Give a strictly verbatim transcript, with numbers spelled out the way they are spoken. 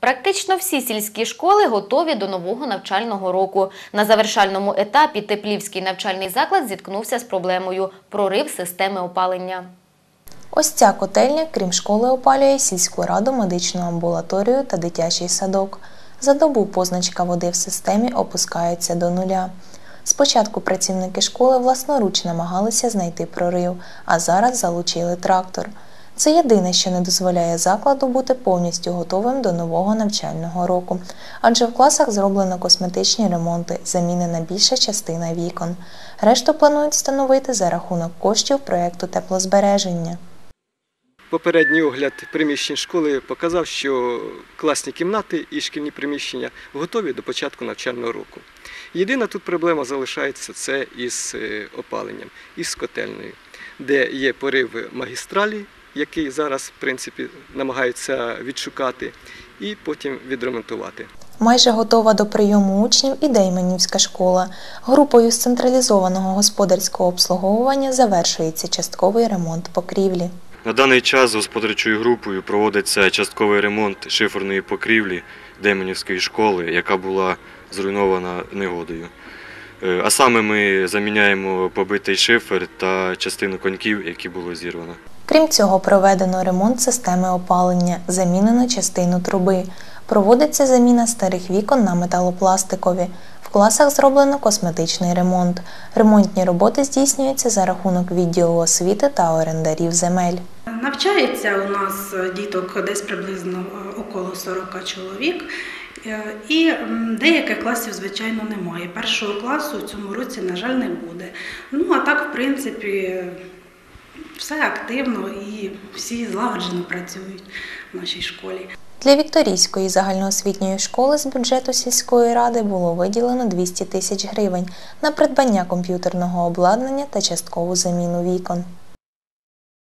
Практично всі сільські школи готові до нового навчального року. На завершальному етапі Теплівський навчальний заклад зіткнувся з проблемою – прорив системи опалення. Ось ця котельня, крім школи, опалює сільську раду, медичну амбулаторію та дитячий садок. За добу позначка води в системі опускається до нуля. Спочатку працівники школи власноруч намагалися знайти прорив, а зараз залучили трактор. Це єдине, що не дозволяє закладу бути повністю готовим до нового навчального року. Адже в класах зроблено косметичні ремонти, замінена більша частина вікон. Решту планують встановити за рахунок коштів проєкту теплозбереження. Попередній огляд приміщень школи показав, що класні кімнати і шкільні приміщення готові до початку навчального року. Єдина тут проблема залишається – це із опаленням, із котельнею, де є порив магістралі, який зараз, в принципі, намагаються відшукати, і потім відремонтувати. Майже готова до прийому учнів і Дейменівська школа. Групою з централізованого господарського обслуговування завершується частковий ремонт покрівлі. На даний час господарчою групою проводиться частковий ремонт шиферної покрівлі Дейменівської школи, яка була зруйнована негодою. А саме ми заміняємо побитий шифер та частину коньків, які було зірвано. Крім цього, проведено ремонт системи опалення, замінено частину труби. Проводиться заміна старих вікон на металопластикові. В класах зроблено косметичний ремонт. Ремонтні роботи здійснюються за рахунок відділу освіти та орендарів земель. Навчається у нас діток десь приблизно около сорока чоловік. І деяких класів, звичайно, немає. Першого класу в цьому році, на жаль, не буде. Ну, а так, в принципі, все активно і всі злагоджено працюють в нашій школі. Для Вікторійської загальноосвітньої школи з бюджету сільської ради було виділено двісті тисяч гривень на придбання комп'ютерного обладнання та часткову заміну вікон.